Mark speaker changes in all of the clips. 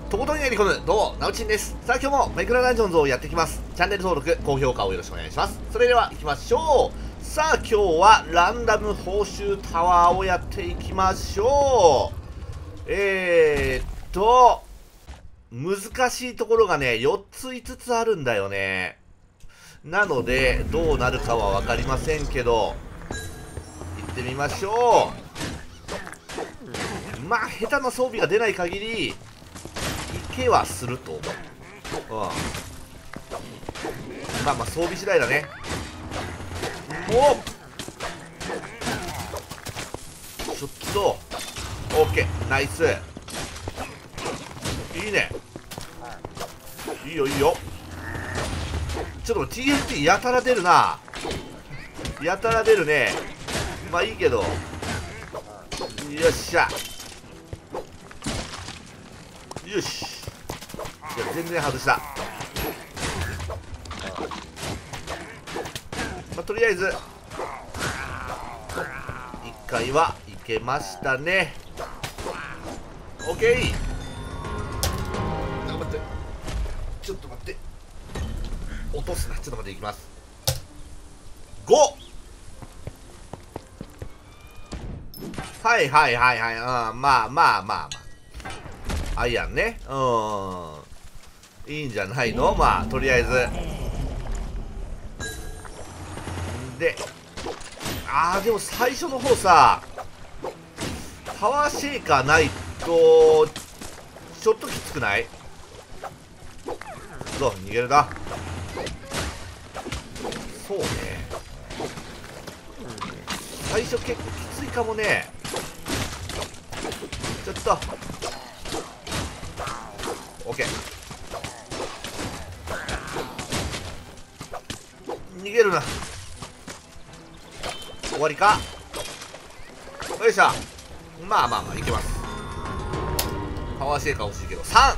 Speaker 1: とことんやり込む、どうも、なおちんです。さあ今日もマイクラダンジョンズをやっていきます。チャンネル登録、高評価をよろしくお願いします。それでは行きましょう。さあ今日はランダム報酬タワーをやっていきましょう。難しいところがね、4つ5つあるんだよね。なので、どうなるかはわかりませんけど、行ってみましょう。まあ、下手な装備が出ない限り、いけはすると思う。まあまあ、装備次第だね。ちょっと、OK、ナイス。いいね。いいよ、いいよ。ちょっと TNT やたら出るな。やたら出るね。まあいいけど。よっしゃ。よし。いや、全然外した。まあ、とりあえず1回はいけましたね。 OK。 頑張って、ちょっと待って、落とすな。ちょっと待って、いきます。5。はいはいはいはい。まあまあまあまあ、アイアンね。いいんじゃないの。まあとりあえずで、でも最初の方さ、パワーシェイカーないとちょっときつくない？どう逃げるな。そうね、最初結構きついかもね。ちょっと OK。 逃げるな。終わりか。よいしょ。まあまあまあいけます。パワーシェイカー欲しいけど3。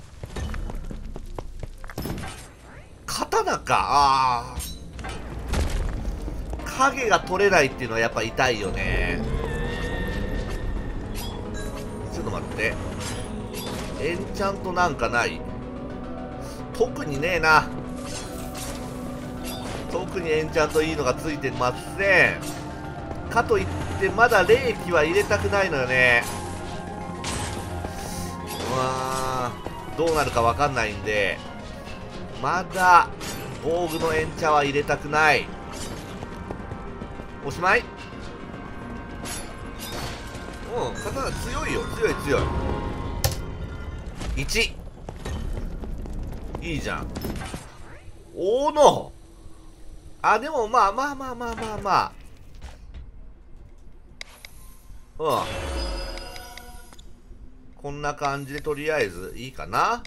Speaker 1: 刀か。影が取れないっていうのはやっぱ痛いよね。ちょっと待って、エンチャントなんかない？特にねえな。特にエンチャントいいのがついてません。かといってまだ霊気は入れたくないのよね。どうなるかわかんないんで、まだ防具のエンチャは入れたくない。おしまい。刀強いよ。強い強い。1。いいじゃん。おの。でもまあまあまあまあまあまあ、こんな感じでとりあえずいいかな。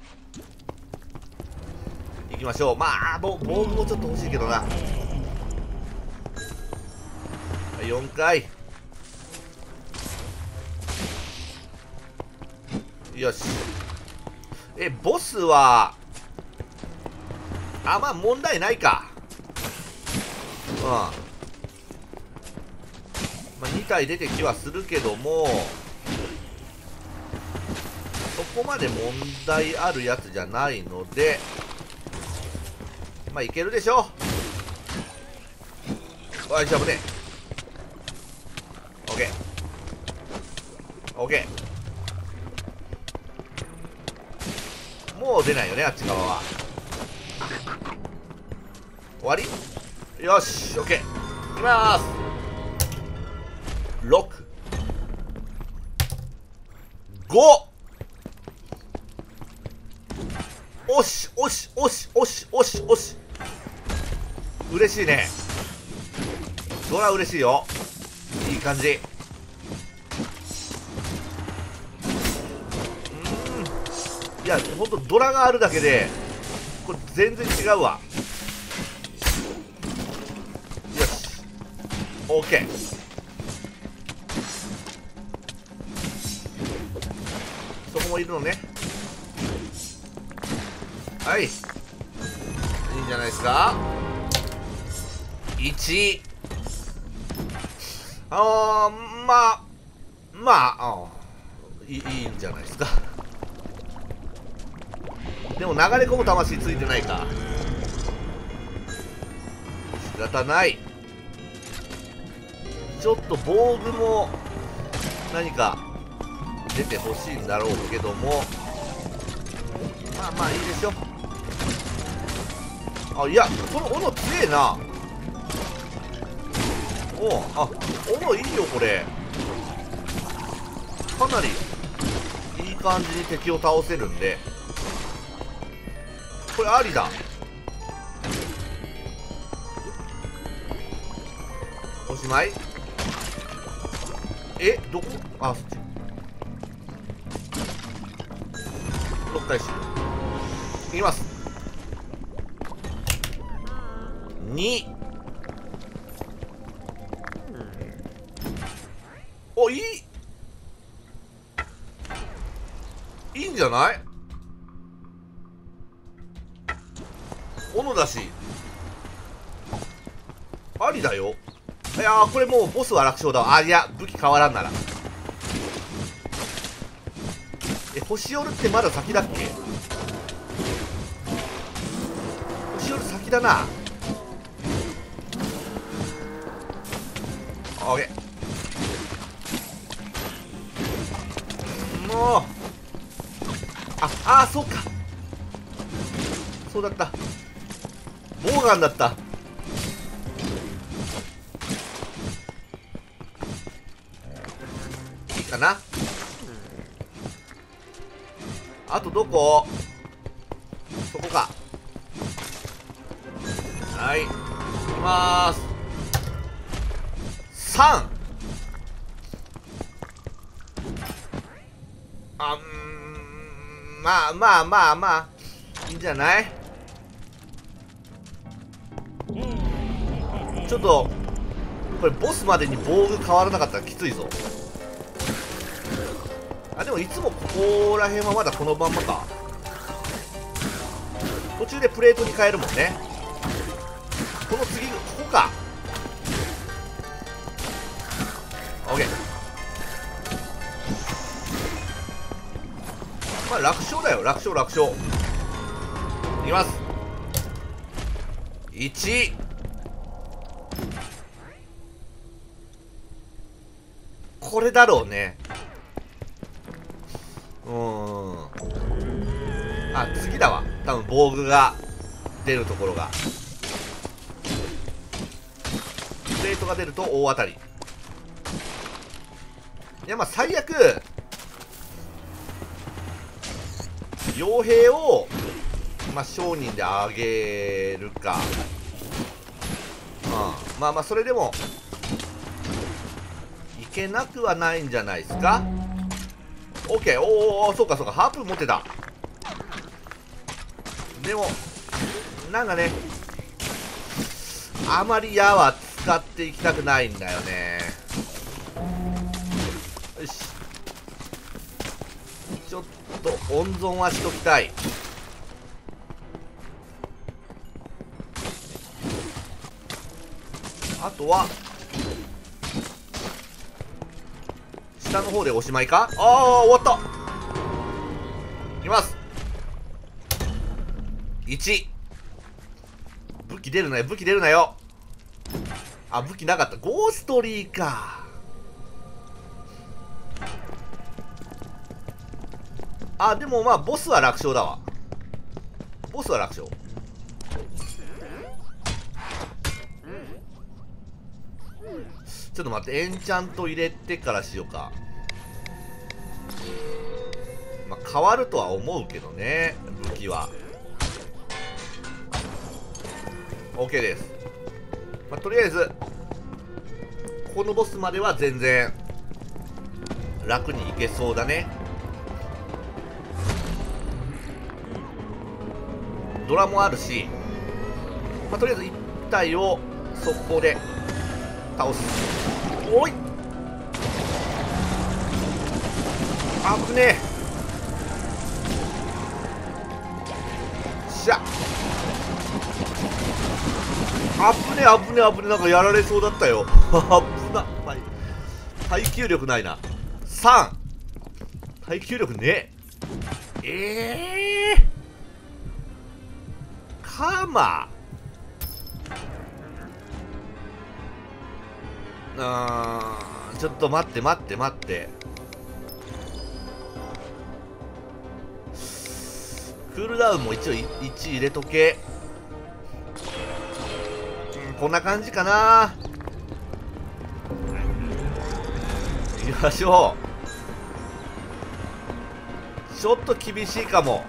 Speaker 1: 行きましょう。まあ防具もちょっと欲しいけどな。4回。よし。ボスはまあ問題ないか。まあ2体出てきはするけども、そこまで問題あるやつじゃないので、まあいけるでしょう。よいしょ、危ねえ。 OK。 もう出ないよね、あっち側は。終わり。よし OK。 いきまーす。6、5。おしおしおしおしおしおし。嬉しいね。そら嬉しいよ。いい感じ。いやほんとドラがあるだけでこれ全然違うわ。よし OK。 そこもいるのね。はい、いいんじゃないですか。1。まあいいんじゃないですか。 でも流れ込む魂ついてないか。仕方ない。ちょっと防具も何か出てほしいんだろうけども、まあまあいいでしょ。あ、いや、この斧強えな。あ、斧いいよこれ。かなりいい感じに敵を倒せるんで、これありだ。おしまい。どこ、あ、そっち。6回終了。いきます。2。お、いいんじゃない？斧だしありだよ。いやー、これもうボスは楽勝だわ。あ、いや、武器変わらんなら。星折るってまだ先だっけ？星折る先だな。オッケー。もうそうか、そうだった。ボウガンだった。いいかな。あとどこ？そこか。はい、いきまーす。3。まあまあまあまあいいんじゃない。ちょっとこれボスまでに防具変わらなかったらきついぞ。あ、でもいつもここら辺はまだこのまんまか。途中でプレートに変えるもんね。この次ここか。オッケー。まあ楽勝だよ、楽勝楽勝。いきます。1。これだろうね。あ、次だわ多分。防具が出るところが、プレートが出ると大当たり。いや、まあ最悪傭兵をまあ商人であげるか。まあまあそれでもいけなくはないんじゃないですか。オッケー。お、そうかそうか、ハープ持ってた。でもなんかね、あまり矢は使っていきたくないんだよね。よし、ちょっと温存はしときたい。あとは下の方でおしまいか。終わった。いきます。1。武器出るなよ、武器出るなよ。あ、武器なかった。ゴーストリーか。あ、でもまあボスは楽勝だわ。ボスは楽勝。ちょっと待って、エンチャント入れてからしようか。まあ変わるとは思うけどね、武器は。 OK です。まあ、とりあえずこのボスまでは全然楽にいけそうだね。ドラもあるし、まあ、とりあえず1体を速攻で倒す。おい、あぶねえ。しゃ、あぶねえ危ねえ危ねえ。なんかやられそうだったよ。危な、まあ、耐久力ないな。3。耐久力ねえ。 ハーマー、ちょっと待って待って待って、クールダウンも一応1入れとけ。こんな感じかな。行きましょう。ちょっと厳しいかも。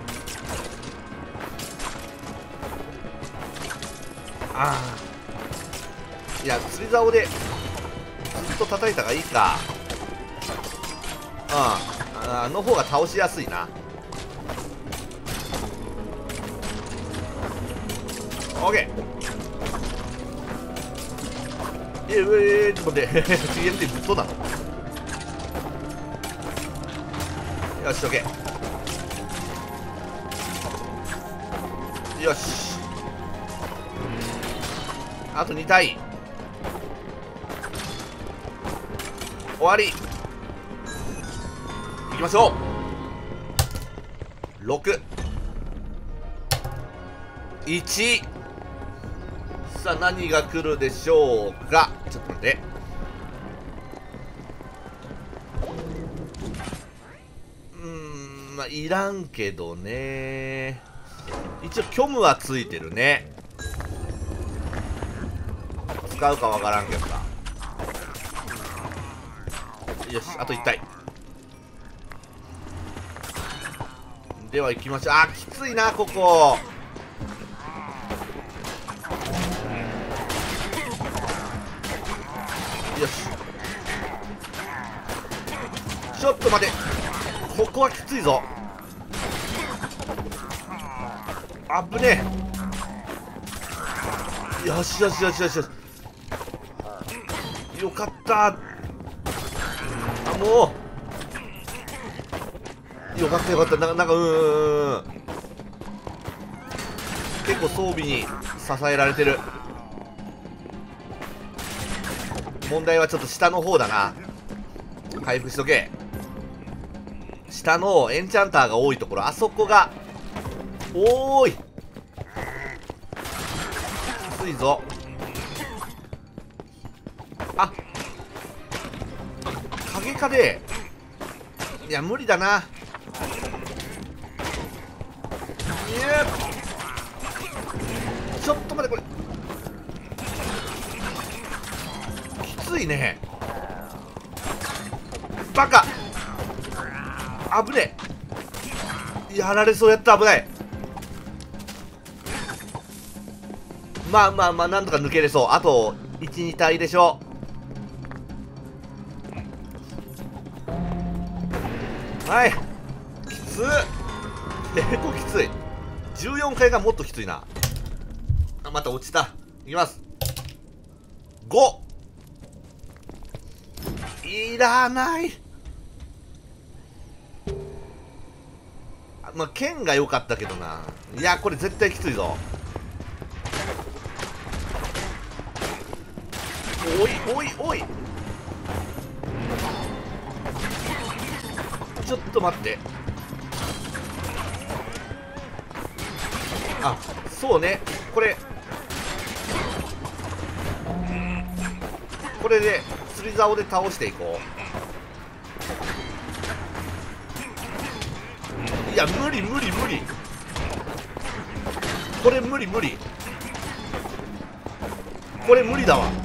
Speaker 1: ああ、いや釣り竿でずっと叩いた方がいいか。あの方が倒しやすいな。オッケー。ちょっと待って TNT ずっとなの。よし、オッケー。よし、あと2体終わり。いきましょう。6、1。さあ何が来るでしょうか。ちょっと待って。まあいらんけどね。一応虚無はついてるね。使うかわからんけどさ。よし、あと1体では行きましょう。あ、きついなここ。よし、ちょっと待て、ここはきついぞ。あぶねえ。よしよしよしよしよし、よかった。あ、もうよかったよかった。なんか結構装備に支えられてる。問題はちょっと下の方だな。回復しとけ。下のエンチャンターが多いところ、あそこがおーい、きついぞ。あ、影かで、いや無理だな。ちょっと待って、これきついね。バカ、危ねえ。やられそうやった。危ない。まあまあまあ、なんとか抜けれそう。あと1、2体でしょ。はい、きつっ。結構きつい。14階がもっときついな。あ、また落ちた。いきます。5。いらない。まあ剣が良かったけどな。いやこれ絶対きついぞ。おいおいおい、ちょっと待って。あ、そうね、これで釣り竿で倒していこう。いや無理無理無理、これ無理無理、これ無理だわ。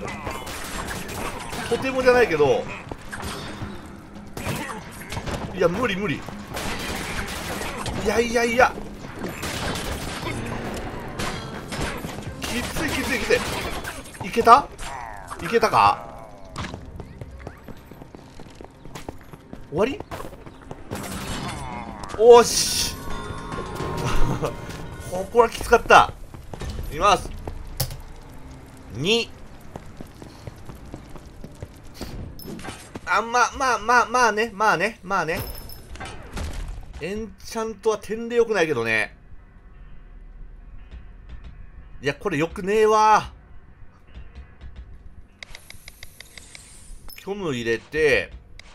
Speaker 1: とてもじゃないけど、いや無理無理、いやいやいや、きついきついきつい。いけたいけたか。終わり。おーしここはきつかった。いきます。2。あ、まあね、まあね、まあね。エンチャントは点でよくないけどね。いやこれよくねえわ。虚無入れて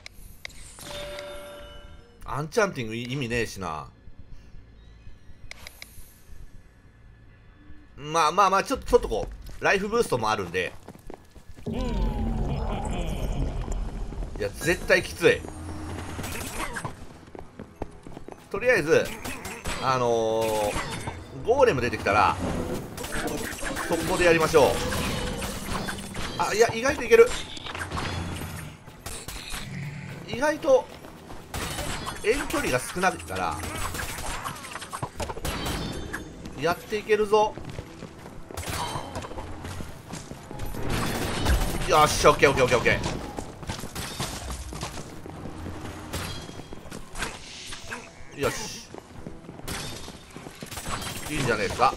Speaker 1: アンチャンティング意味ねえしな。 まあまあまあ、ちょっとこうライフブーストもあるんで、いや絶対きつい。とりあえずゴーレム出てきたら速攻でやりましょう。あ、いや意外といける。意外と遠距離が少ないからやっていけるぞ。よし、オッケーオッケーオッケーオッケー。よし、いいんじゃないですか。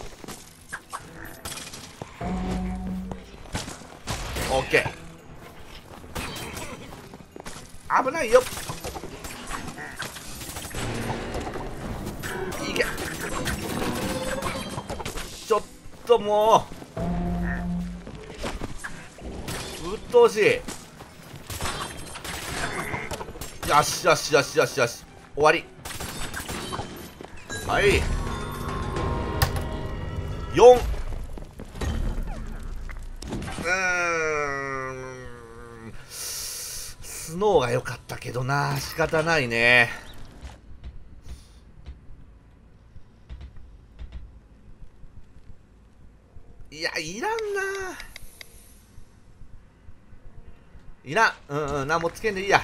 Speaker 1: オッケー。危ないよ。いけ。ちょっともううっとうしい。よしよしよしよしよし、終わり。はい、4。スノーが良かったけどな、仕方ないね。いや、いらんな。いらん。何もつけんでいいや。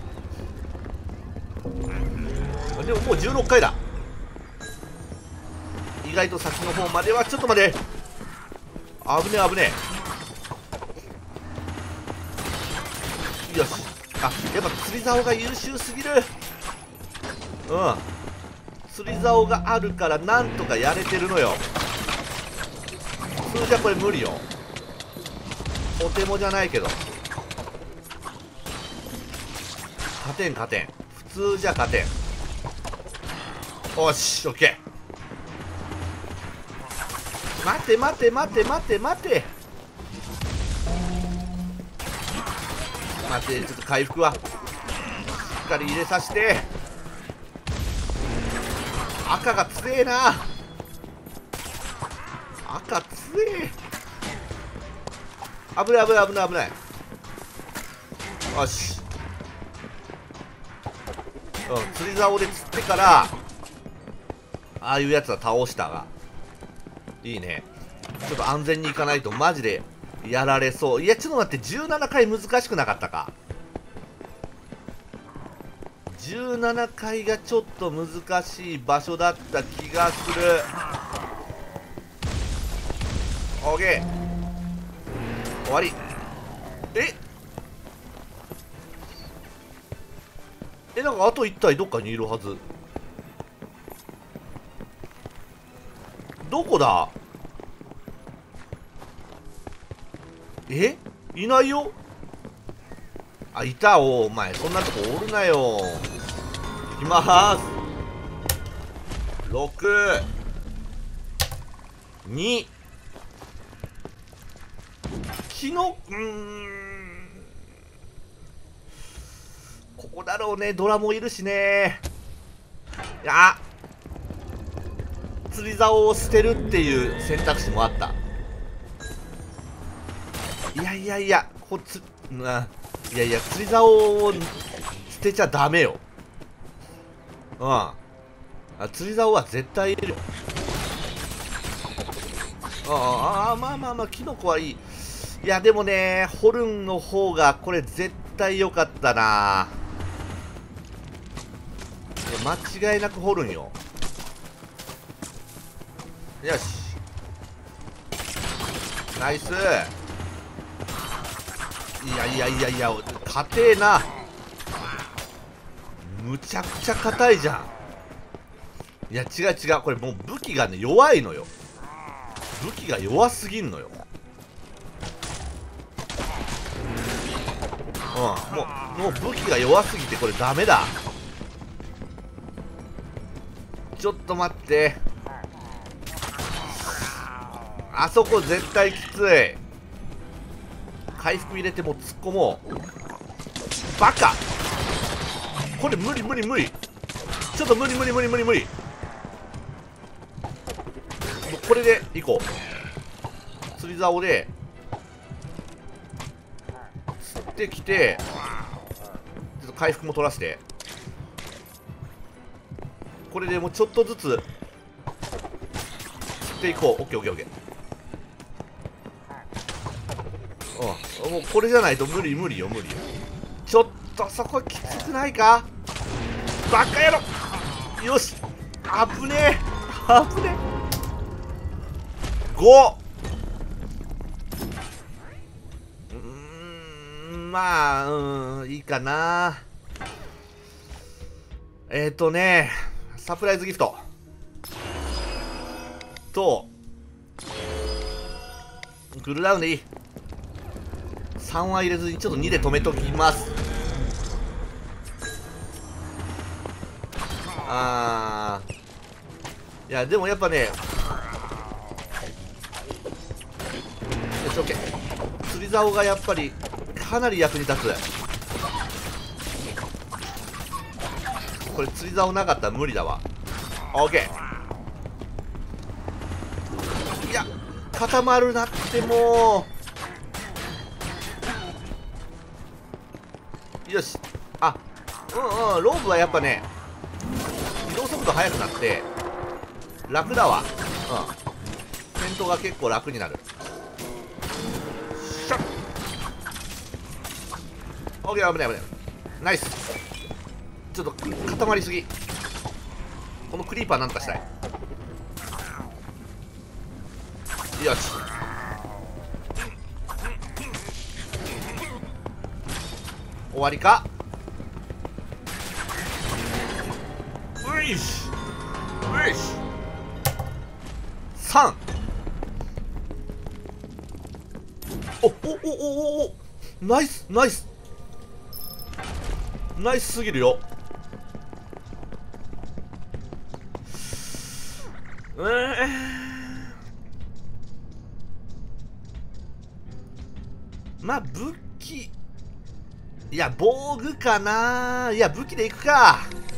Speaker 1: でももう16回だ。意外と先の方までは。ちょっと待て。危ねえ危ねえ。よし。あ、やっぱ釣り竿が優秀すぎる。釣り竿があるからなんとかやれてるのよ。普通じゃこれ無理よ。とてもじゃないけど勝てん勝てん。普通じゃ勝てん。おし、オッケー。待て待て待て待て待て待て。ちょっと回復はしっかり入れさせて。赤が強えな。赤強え。危ない危ない危ない危ない。よし、釣り竿で釣ってからああいうやつは倒したがいいね。ちょっと安全にいかないとマジでやられそう。いやちょっと待って、17回難しくなかったか。17回がちょっと難しい場所だった気がする。オーケー、終わり。なんかあと1体どっかにいるはず。どこだ。いないよ。あ、いた。お前そんなとこおるなよ。いきまーす。6、2、キノ、ここだろうね。ドラもいるしね。いや、釣り竿を捨てるっていう選択肢もあった。いやいやいや、いやいや、釣り竿を捨てちゃダメよ。釣り竿は絶対いるよ。まあまあまあ、キノコはいい。いやでもね、ホルンの方がこれ絶対良かったな。間違いなくホルンよ。よし、ナイス。いやいやいやいや、硬えな。むちゃくちゃ硬いじゃん。いや違う違う、これもう武器がね弱いのよ。武器が弱すぎんのよ。もう武器が弱すぎてこれダメだ。ちょっと待って、あそこ絶対きつい。回復入れても突っ込もう。バカ、これ無理無理無理。ちょっと無理無理無理無理無理。もうこれでいこう。 釣り竿で釣ってきて、ちょっと回復も取らせて、これでもうちょっとずつ釣っていこう。オッケーオッケーオッケー。もうこれじゃないと無理よ無理よ。ちょっとそこきつくないか、バカ野郎。よし、危ねえ危ねえ。5。まあいいかな。サプライズギフトとクールダウンでいい。3は入れずにちょっと2で止めときます。いやでもやっぱね、よし OK。 釣り竿がやっぱりかなり役に立つ。これ釣り竿なかったら無理だわ。 OK。 いや固まるなってもう。よし、ロープはやっぱね移動速度速くなって楽だわ。戦闘が結構楽になる。しゃっ OK。 危ない危ない。ナイス。ちょっと固まりすぎ。このクリーパーなんとかしたい。よし、終わりか。ういしういし3。おナイスナイスナイスすぎるよ。まあ武器、いや防具かな。いや武器でいくか。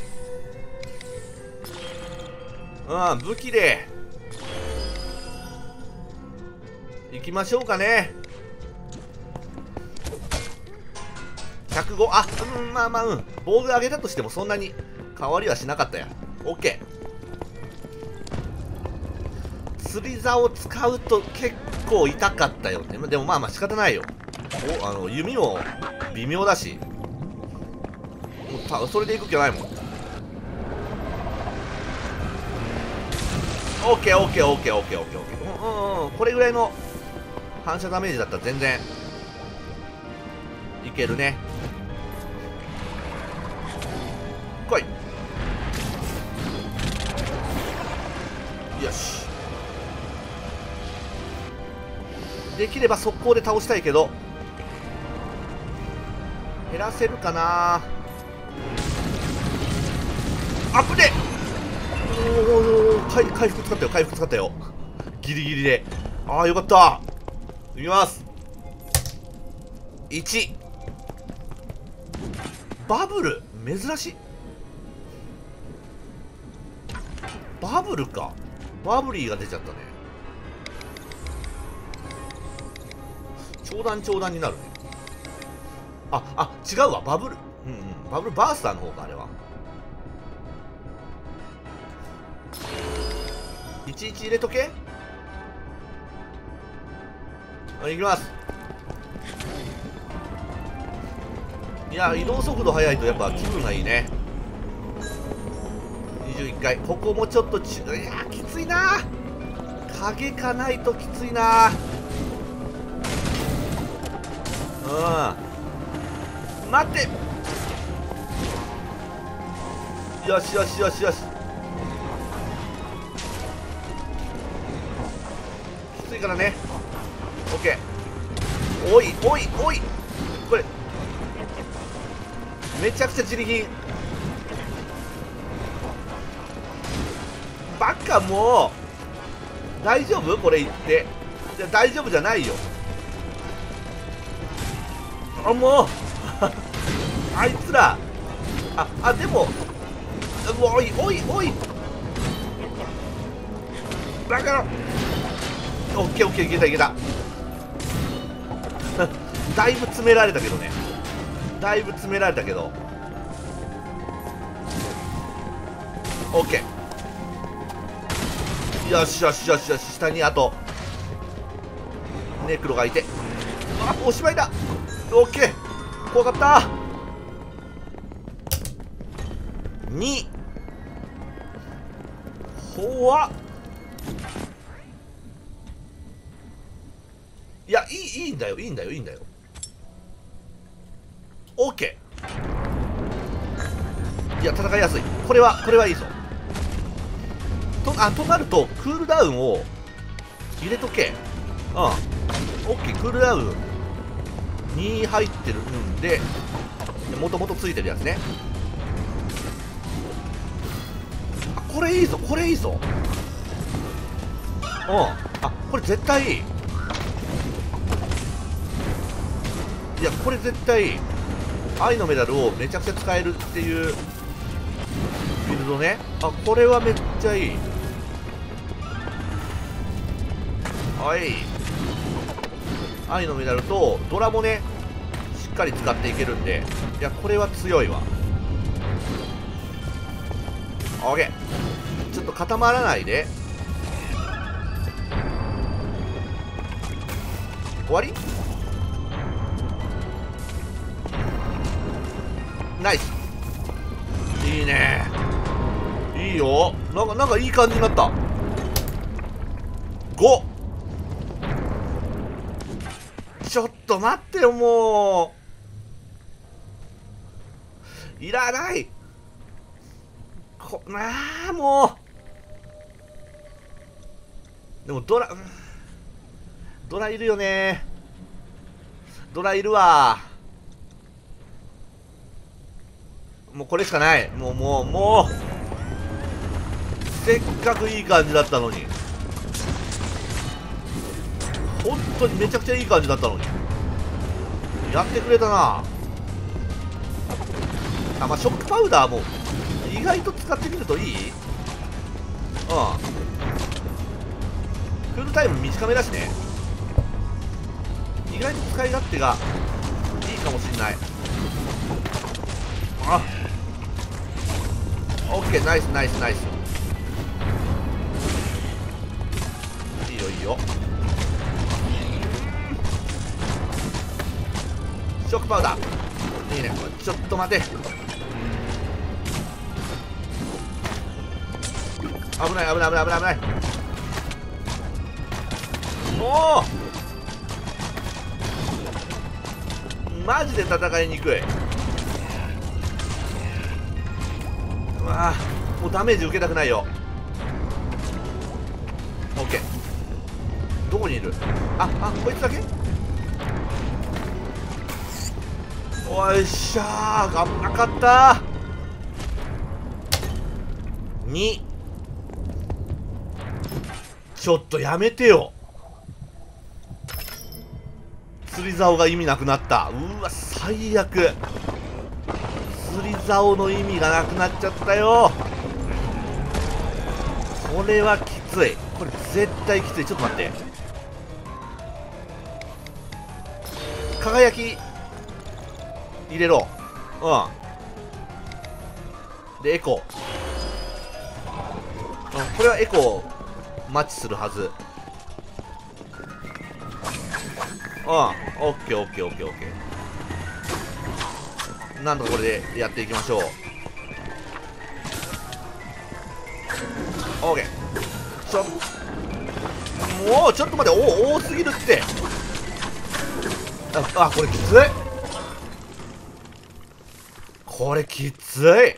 Speaker 1: 武器でいきましょうかね。105。まあ防具上げたとしてもそんなに変わりはしなかったや。 OK。 釣り竿を使うと結構痛かったよね。でもまあ仕方ないよ。弓も微妙だし、もうそれでいく気はないもん。オッケーオッケーオッケーオッケーオッケー。これぐらいの反射ダメージだったら全然いけるね。来い。よし、できれば速攻で倒したいけど減らせるかな。あぶねえ。回復使ったよ回復使ったよ。ギリギリで。よかった。いきます。1。バブル珍しい。バブルか。バブリーが出ちゃったね。長弾になるね。違うわ。バブルバブルバースターの方かあれは。11入れとけ。いきます。いや移動速度速いとやっぱ気分がいいね。21回。ここもちょっといやきついな。影かないときついな。待って。よしよしよしよし。きついからね。オッケー。おいおいおい。これめちゃくちゃ自利品。バカ。もう大丈夫これ言って。じゃ大丈夫じゃないよ。もうあいつら。でもおいおいおいバカ野郎。 オッケーオッケー、いけたいけただいぶ詰められたけどね、だいぶ詰められたけど、オッケー、よしよしよしよし、下にあとネクロがいて、あ、おしまいだ。オッケー、怖かった。2、怖っ。いや、いいんだよ、いいんだよ、いいんだよ。オッケー。いや、戦いやすい。これはいいぞ。となると、クールダウンを入れとけ。うん。オッケー、クールダウンに入ってるんで、もともとついてるやつね。あ、これいいぞ、これいいぞ。うん。あ、これ絶対いい。いや、これ絶対いい。愛のメダルをめちゃくちゃ使えるっていうビルドね。あ、これはめっちゃいい。はい、愛のメダルとドラもね、しっかり使っていけるんで、いや、これは強いわ。オッケー、ちょっと固まらないで。終わり。ナイス、いいね、いいよ。なんかいい感じになった。5、ちょっと待ってよ、もういらない。もうでもドラいるよね。ドラいるわ。もうこれしかない。もうせっかくいい感じだったのに、本当にめちゃくちゃいい感じだったのにやってくれたな。あ、まあ、ショックパウダーも意外と使ってみるといい。うん、クールタイム短めだしね、意外と使い勝手がいいかもしんない。あ、オッケー、ナイスナイスナイス、いいよいいよ。ショックパウダーいいね。ちょっと待て、危ない危ない危ない危ない危ない。おお、マジで戦いにくい。うわー、もうダメージ受けたくないよ。オッケー、どこにいる。あ、こいつだけ。おいしゃー、危なかった。2、ちょっとやめてよ。釣り竿が意味なくなった。うわ、最悪。釣り竿の意味がなくなっちゃったよ。これはきつい。これ絶対きつい。ちょっと待って、輝き入れろ。でエコ、これはエコマッチするはず。オッケーオッケーオッケーオッケー。なんとかこれでやっていきましょう。オッケー。もうちょっと待って、多すぎるって。これきつい。これきつい。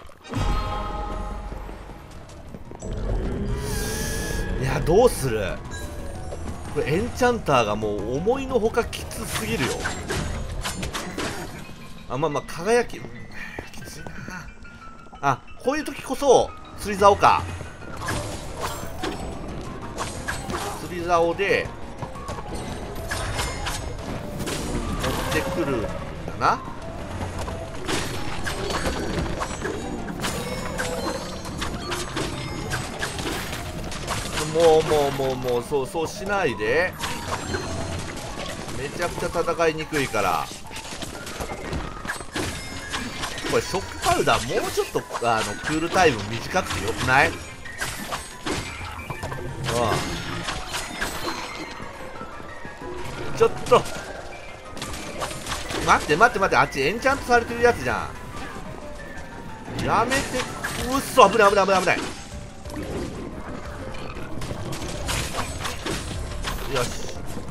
Speaker 1: いや、どうする。これエンチャンターがもう思いのほかきつすぎるよ。まあ輝き、きついな。こういう時こそ釣り竿か。釣り竿で持ってくるんだな。 もうそうしないで。めちゃくちゃ戦いにくいから。これショックパウダーもうちょっとクールタイム短くてよくない？ちょっと待ってあっちエンチャントされてるやつじゃん。やめて。うっそ、危ない。よし。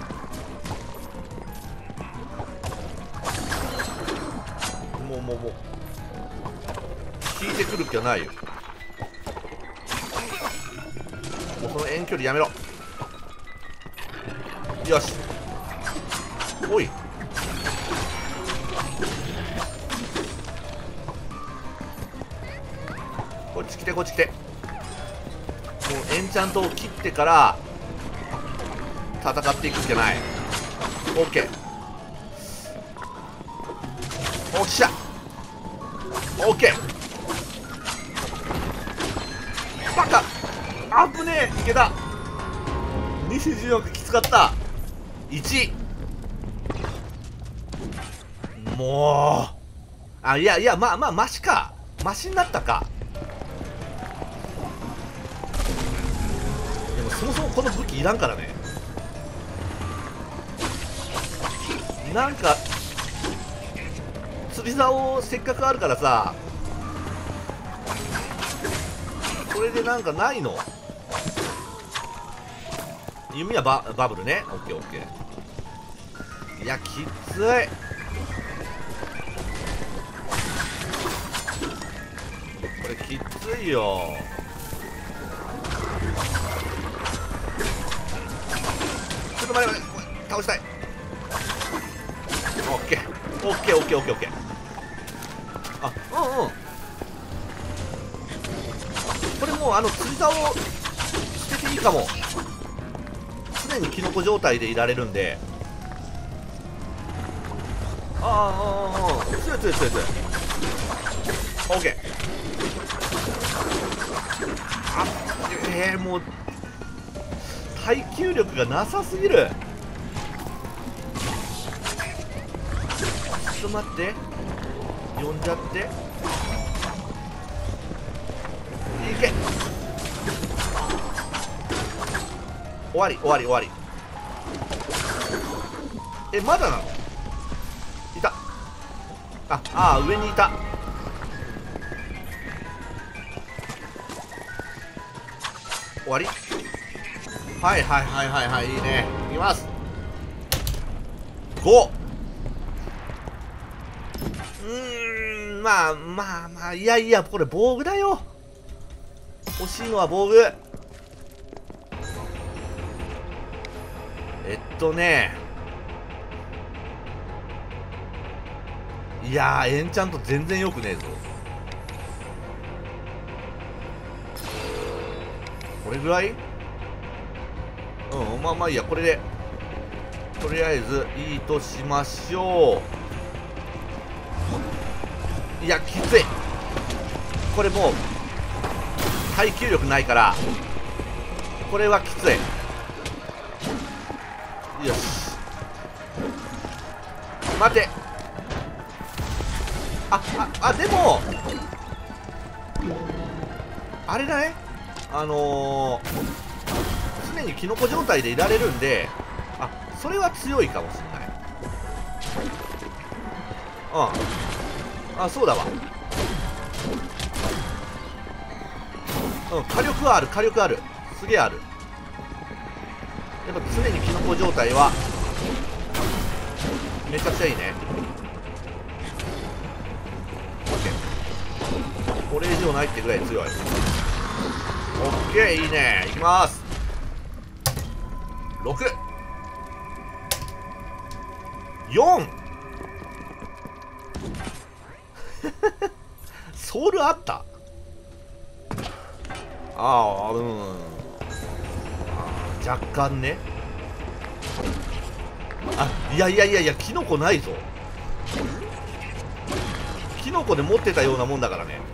Speaker 1: もう引いてくる気はないよ。もうその遠距離やめろ。よし。おい、こっち来て。もうエンチャントを切ってから戦っていくしかない。オッケー。おっしゃ。オッケー。バカ。あぶねえ。いけた。24きつかった。1。もういやまあマシか。マシになったか。でもそもそもこの武器いらんからね。なんか釣り竿せっかくあるからさ、それでなんかないの。弓はバブルね。オッケー。いやきつい。これきついよ。ちょっと待って、倒したい。オッケー。あ、これもう釣り竿を捨てていいかも。常にキノコ状態でいられるんで。強い。オッケー。もう耐久力がなさすぎる。ちょっと待って、呼んじゃって。いけ。終わり。まだなの？いた。上にいた。終わり。はい、いいね。いきます。5。まあいやこれ防具だよ。欲しいのは防具。いやエンチャント全然よくねえぞ。これぐらい。まあいいや。これでとりあえずいいとしましょう。いやきつい。これもう耐久力ないからこれはきつい。よし。待て。でもあれだね。常にキノコ状態でいられるんで、それは強いかもしれない。そうだわ。火力はある。すげえある。やっぱ常にキノコ状態はめちゃくちゃいいね。これ以上ないってぐらい強い。オッケー、いいね。いきます。6、4。ソウルあった。若干ね。いやキノコないぞ。キノコで持ってたようなもんだからね。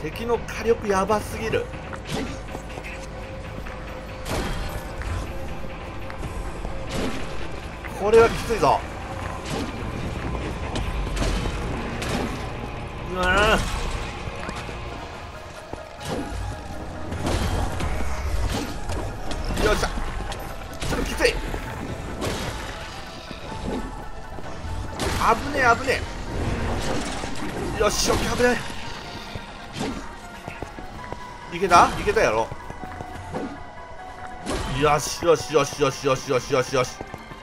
Speaker 1: 敵の火力やばすぎる。これはきついぞ。よっしゃ、ちょっときつい。危ねえ危ねえ。よし、オッケー、危ねえ。いけたやろ。よしよしよしよしよしよしよしよし。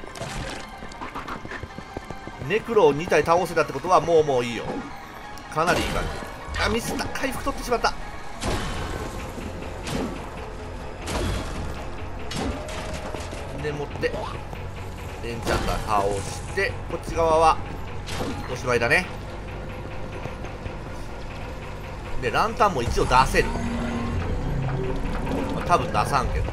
Speaker 1: ネクロを2体倒せたってことはもういいよ。かなりいい感じ。あ、ミスった。回復取ってしまった。でもってエンチャンター倒して、こっち側はおしまいだね。でランタンも一応出せる、まあ、多分出さんけど。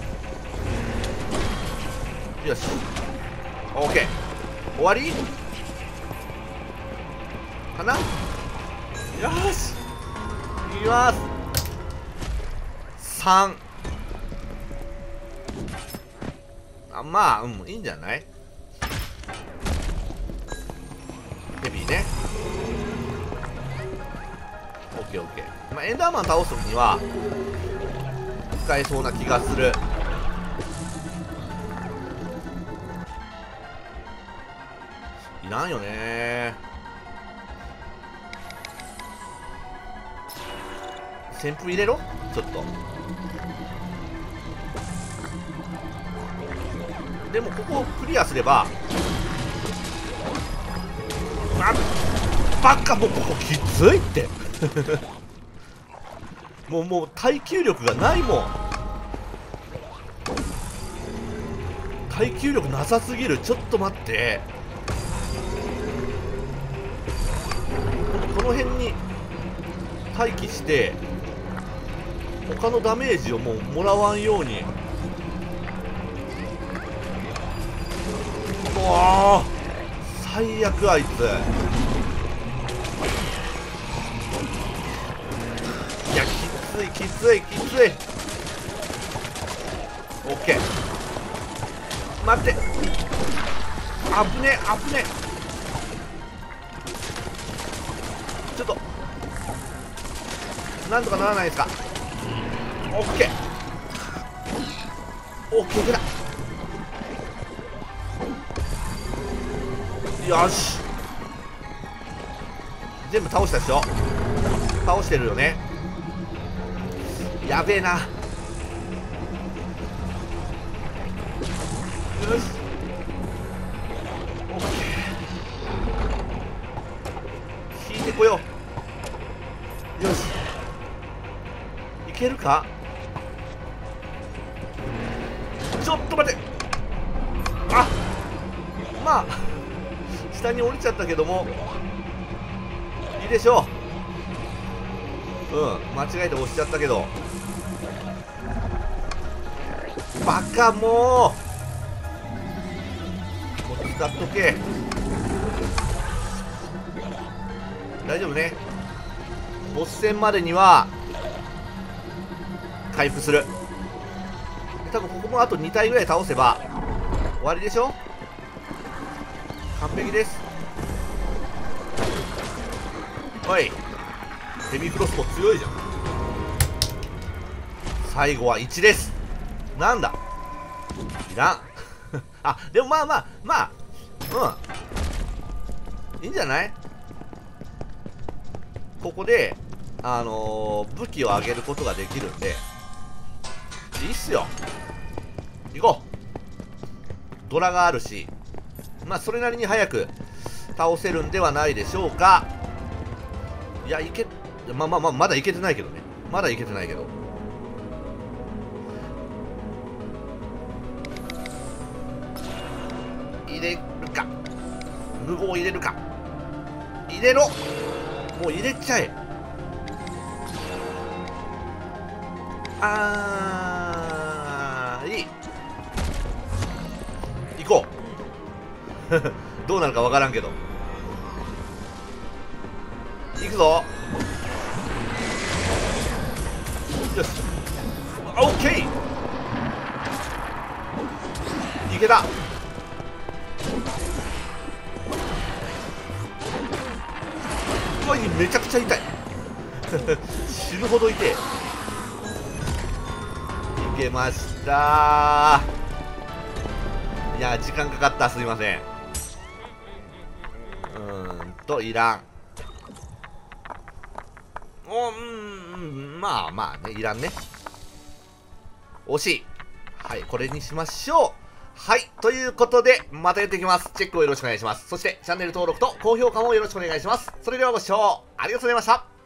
Speaker 1: よし OK、 終わりかな。よし、いきます。3。あ、まあいいんじゃない。ヘビーね。オッケーオッケー。まあエンダーマン倒す時には使えそうな気がする。いらんよね。旋風入れろちょっと。でもここをクリアすれば、バカ、もうここきついってもう耐久力がないもん。耐久力なさすぎる。ちょっと待って、この辺に待機して他のダメージをもうもらわんように。うわー、最悪。あいついや、きついきついきつい。オッケー、待って、危ね危ね。ちょっとなんとかならないですか。オッケーオッケー、いけた。よし、全部倒したでしょ。倒してるよね。やべえな。よし、オッケー、引いてこよう。よし、いけるか。ちょっと待って、あ、まあ下に降りちゃったけどもいいでしょう。間違えて押しちゃったけど。バカ、もう使っとけ。大丈夫ね。ボス戦までには回復する。多分ここもあと2体ぐらい倒せば終わりでしょ。完璧です。おい、ヘビークロスも強いじゃん。最後は1です。なんだ、いらんあ、でもまあいいんじゃない。ここで武器を上げることができるんでいいっすよ。行こう。ドラがあるし、まあそれなりに早く倒せるんではないでしょうか。いや、まだいけてないけどね。まだいけてないけど。入れるか、無謀入れるか。入れろ、もう入れちゃえ。いい、行こうどうなるかわからんけど行くぞ。 よし、オッケー、いけた。うわ、めちゃくちゃ痛い死ぬほど痛い。いけましたー。いや、時間かかった、すいません。いらん。まあまあね、いらんね。惜しい。はい、これにしましょう。はい、ということで、またやっていきます。チェックをよろしくお願いします。そして、チャンネル登録と高評価もよろしくお願いします。それではご視聴ありがとうございました。